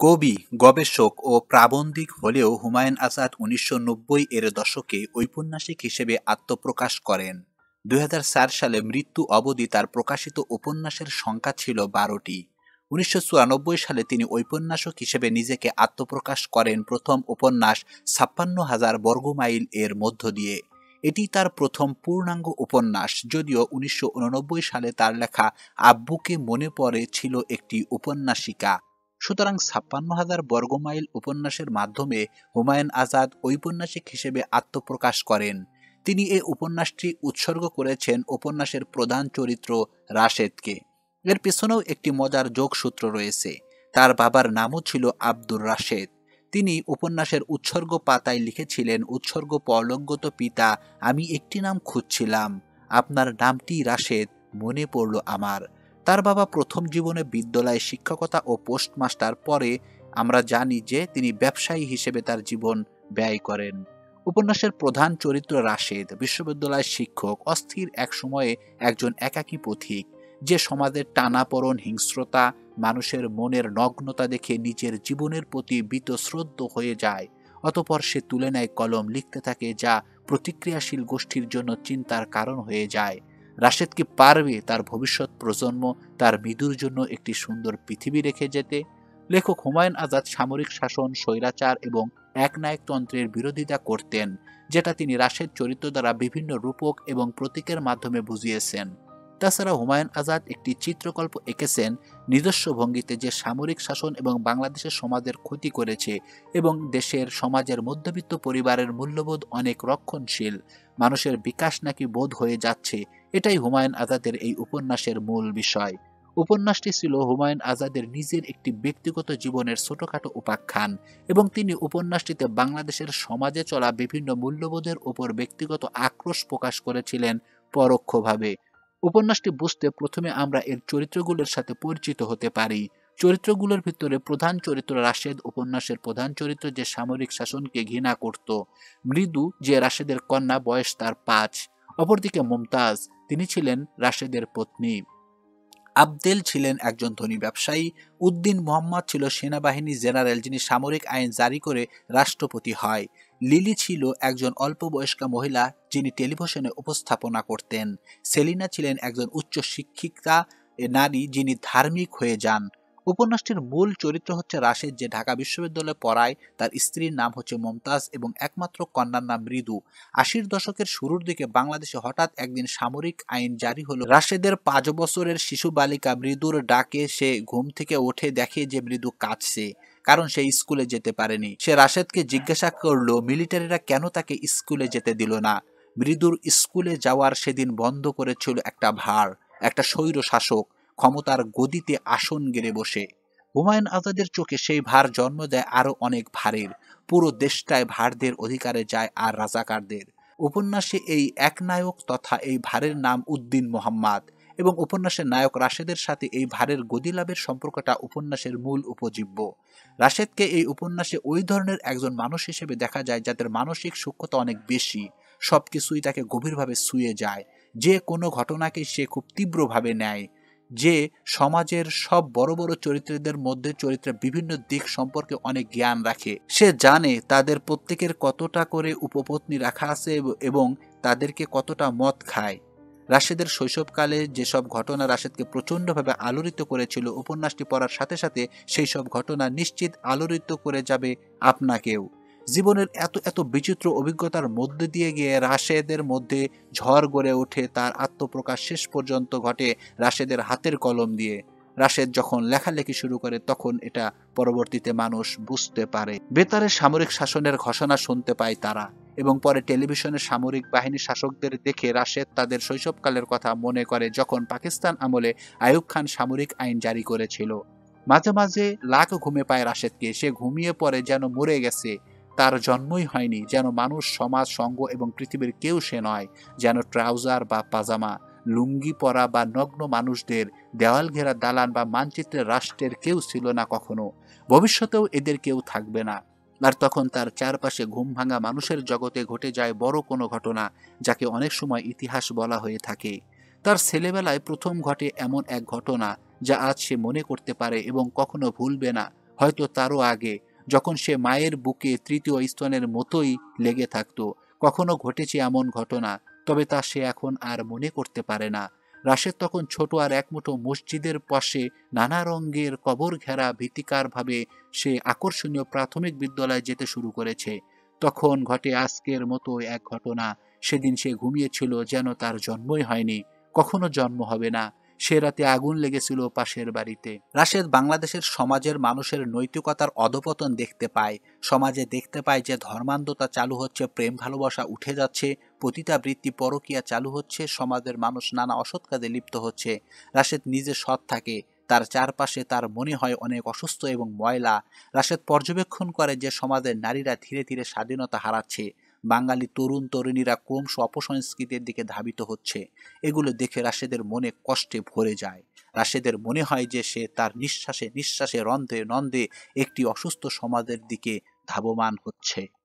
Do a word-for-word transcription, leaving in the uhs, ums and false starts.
কবি, গবেষক ও প্রাবন্ধিক হলেও হুমায়ুন আজাদ উনিশশো নব্বই এর দশকে ঔপন্যাসিক হিসেবে আত্মপ্রকাশ করেন। দুই হাজার চার সালে মৃত্যু অবধি তার প্রকাশিত উপন্যাসের সংখ্যা ছিল বারোটি। উনিশশো চুরানব্বই সালে তিনি ঔপন্যাসক হিসেবে নিজেকে আত্মপ্রকাশ করেন প্রথম উপন্যাস ছাপ্পান্ন হাজার বর্গমাইল এর মধ্য দিয়ে। এটি তার প্রথম পূর্ণাঙ্গ উপন্যাস, যদিও উনিশশো উননব্বই সালে তার লেখা আব্বুকে মনে পড়ে ছিল একটি উপন্যাসিকা। সুতরাং ছাপ্পান্ন হাজার বর্গমাইল উপন্যাসের মাধ্যমে হুমায়ুন আজাদ ঔপন্যাসিক হিসেবে আত্মপ্রকাশ করেন। তিনি এই উপন্যাসটি উৎসর্গ করেছেন উপন্যাসের প্রধান চরিত্র রাশেদকে। এর পেছনেও একটি মজার যোগসূত্র রয়েছে। তার বাবার নামও ছিল আব্দুর রাশেদ। তিনি উপন্যাসের উৎসর্গ পাতায় লিখেছিলেন, উৎসর্গ পরলোকগত পিতা, আমি একটি নাম খুঁজছিলাম, আপনার নামটি রাশেদ, মনে পড়ল আমার। তার বাবা প্রথম জীবনে বিদ্যালয়ে শিক্ষকতা ও পোস্টমাস্টার, পরে আমরা জানি যে তিনি ব্যবসায়ী হিসেবে তার জীবন ব্যয় করেন। উপন্যাসের প্রধান চরিত্র রাশেদ বিশ্ববিদ্যালয়ের শিক্ষক, অস্থির এক সময়ে একজন একাকী পথিক, যে সমাজের টানাপোড়েন, হিংস্রতা, মানুষের মনের নগ্নতা দেখে নিজের জীবনের প্রতি বীতশ্রদ্ধ হয়ে যায়। অতঃপর সে তুলে নেয় কলম, লিখতে থাকে, যা প্রতিক্রিয়াশীল গোষ্ঠীর জন্য চিন্তার কারণ হয়ে যায়। রাশেদ কি পারবে তার ভবিষ্যৎ প্রজন্ম, তার মৃদুর জন্য একটি সুন্দর পৃথিবী রেখে যেতে? লেখক হুমায়ুন আজাদ সামরিক শাসন, স্বৈরাচার এবং একনায়কতন্ত্রের বিরোধিতা করতেন, যেটা তিনি রাশেদ চরিত্র দ্বারা বিভিন্ন রূপক এবং প্রতীকের মাধ্যমে বুঝিয়েছেন। তাছাড়া হুমায়ুন আজাদ একটি চিত্রকল্প এঁকেছেন নিজস্ব ভঙ্গিতে, যে সামরিক শাসন এবং বাংলাদেশের সমাজের ক্ষতি করেছে এবং দেশের সমাজের মধ্যবিত্ত পরিবারের মূল্যবোধ অনেক রক্ষণশীল, মানুষের বিকাশ নাকি বোধ হয়ে যাচ্ছে। এটাই হুমায়ুন আজাদের এই উপন্যাসের মূল বিষয়। উপন্যাসটি ছিল হুমায়ুন আজাদের নিজের একটি ব্যক্তিগত জীবনের ছোটখাটো উপাখ্যান, এবং তিনি উপন্যাসটিতে বাংলাদেশের সমাজে চলা বিভিন্ন মূল্যবোধের উপর ব্যক্তিগত আক্রোশ প্রকাশ করেছিলেন পরোক্ষভাবে। উপন্যাসটি বুঝতে প্রথমে আমরা এর চরিত্রগুলোর সাথে পরিচিত হতে পারি। চরিত্রগুলোর ভিতরে প্রধান চরিত্র রাশেদ, উপন্যাসের প্রধান চরিত্র, যে সামরিক শাসনকে ঘৃণা করত। মৃদু, যে রাশেদের কন্যা, বয়স তার পাঁচ। অপরদিকে মুমতাজ, তিনি ছিলেন রাশেদের পত্নী। আবদেল ছিলেন একজন ধনী ব্যবসায়ী। উদ্দিন মোহাম্মদ ছিল সেনাবাহিনী জেনারেল, যিনি সামরিক আইন জারি করে রাষ্ট্রপতি হয়। লিলি ছিল একজন অল্প বয়স্কা মহিলা, যিনি টেলিভিশনে উপস্থাপনা করতেন। সেলিনা ছিলেন একজন উচ্চ শিক্ষিতা নারী, যিনি ধার্মিক হয়ে যান। উপন্যাসটির মূল চরিত্র হচ্ছে রাশেদ, যে ঢাকা বিশ্ববিদ্যালয়ে পড়ায়। তার স্ত্রীর নাম হচ্ছে মুমতাজ এবং একমাত্র কন্যার নাম মৃদু। আশির দশকের শুরুর দিকে বাংলাদেশে হঠাৎ একদিন সামরিক আইন জারি হলো। রাশেদের পাঁচ বছরের শিশু বালিকা মৃদুর ডাকে সে ঘুম থেকে উঠে দেখে যে মৃদু কাঁদছে, কারণ সে স্কুলে যেতে পারেনি। সে রাশেদকে জিজ্ঞাসা করলো, মিলিটারিরা কেন তাকে স্কুলে যেতে দিল না? মৃদুর স্কুলে যাওয়ার সেদিন বন্ধ করেছিল একটা ভার, একটা স্বৈর শাসক ক্ষমতার গদিতে আসন গেড়ে বসে। হুমায়ুন আজাদের চোখে সেই ভার জন্ম দেয় আরো অনেক ভারের। পুরো দেশটায় ভারদের অধিকারে যায় আর রাজাকারদের। উপন্যাসে এই এক নায়ক তথা এই ভারের নাম উদ্দিন মোহাম্মদ, এবং উপন্যাসের নায়ক রাশেদের সাথে এই ভারের গদি লাভের সম্পর্কটা উপন্যাসের মূল উপজীব্য। রাশেদকে এই উপন্যাসে ওই ধরনের একজন মানুষ হিসেবে দেখা যায় যাদের মানসিক সূক্ষ্মতা অনেক বেশি। সবকিছুই তাকে গভীরভাবে ছুঁয়ে যায়। যে কোনো ঘটনাকে সে খুব তীব্রভাবে নেয়। যে সমাজের সব বড় বড় চরিত্রদের মধ্যে চরিত্রের বিভিন্ন দিক সম্পর্কে অনেক জ্ঞান রাখে। সে জানে তাদের প্রত্যেকের কতটা করে উপপত্নী রাখা আছে এবং তাদেরকে কতটা মদ খায়। রাশেদের শৈশবকালে যেসব ঘটনা রাশেদকে প্রচণ্ডভাবে আলোড়িত করেছিল, উপন্যাসটি পড়ার সাথে সাথে সেই সব ঘটনা নিশ্চিত আলোড়িত করে যাবে আপনাকেও। জীবনের এত এত বিচিত্র অভিজ্ঞতার মধ্যে দিয়ে গিয়ে রাশেদের মধ্যে ঝড় গড়ে ওঠে। তার আত্মপ্রকাশ শেষ পর্যন্ত ঘটে রাশেদের হাতের কলম দিয়ে। রাশেদ যখন লেখালেখি শুরু করে তখন এটা পরবর্তীতে মানুষ বুঝতে পারে। বেতারে সামরিক শাসনের ঘোষণা শুনতে পায় তারা, এবং পরে টেলিভিশনে সামরিক বাহিনীর শাসকদের দেখে রাশেদ তাদের শৈশবকালের কথা মনে করে, যখন পাকিস্তান আমলে আইয়ুব খান সামরিক আইন জারি করেছিল। মাঝে মাঝে লাখ ঘুমে পায় রাশেদকে। সে ঘুমিয়ে পড়ে যেন মরে গেছে, তার জন্মই হয়নি, যেন মানুষ, সমাজ, সঙ্গ এবং পৃথিবীর কেউ সে নয়, যেন ট্রাউজার বা পাজামা, লুঙ্গি পরা বা নগ্ন মানুষদের, দেওয়াল ঘেরা দালান বা মানচিত্রের রাষ্ট্রের কেউ ছিল না কখনো, ভবিষ্যতেও এদের কেউ থাকবে না। আর তখন তার চারপাশে ঘুম ভাঙা মানুষের জগতে ঘটে যায় বড় কোনো ঘটনা, যাকে অনেক সময় ইতিহাস বলা হয়ে থাকে। তার ছেলেবেলায় প্রথম ঘটে এমন এক ঘটনা যা আজ সে মনে করতে পারে এবং কখনো ভুলবে না। হয়তো তারও আগে, যখন সে মায়ের বুকে তৃতীয় স্তনের মতোই লেগে থাকতো। কখনো ঘটেছে এমন ঘটনা, তবে তা সে এখন আর মনে করতে পারে না। রাশেদ তখন ছোট, আর একমুঠো মসজিদের পাশে নানা রঙের কবর ঘেরা ভীতিকরভাবে সে আকর্ষণীয় প্রাথমিক বিদ্যালয়ে যেতে শুরু করেছে। তখন ঘটে আজকের মতো এক ঘটনা। সেদিন সে ঘুমিয়েছিল যেন তার জন্মই হয়নি, কখনো জন্ম হবে না। সে রাতে আগুন লেগেছিল পাশের বাড়িতে। রাশেদ বাংলাদেশের সমাজের মানুষের নৈতিকতার অধপতন দেখতে পায়। সমাজে দেখতে পায় যে ধর্মান্ধতা চালু হচ্ছে, প্রেম ভালোবাসা উঠে যাচ্ছে, পতিতাবৃত্তি পরকীয়া চালু হচ্ছে, সমাজের মানুষ নানা অসৎ কাজে লিপ্ত হচ্ছে। রাশেদ নিজে সৎ থাকে, তার চারপাশে তার মনে হয় অনেক অসুস্থ এবং ময়লা। রাশেদ পর্যবেক্ষণ করে যে সমাজের নারীরা ধীরে ধীরে স্বাধীনতা হারাচ্ছে, বাঙালি তরুণ তরুণীরা ক্রমশ অপসংস্কৃতির দিকে ধাবিত হচ্ছে। এগুলো দেখে রাশেদের মনে কষ্টে ভরে যায়। রাশেদের মনে হয় যে সে তার নিঃশ্বাসে নিঃশ্বাসে রন্ধে নন্দে একটি অসুস্থ সমাজের দিকে ধাবমান হচ্ছে।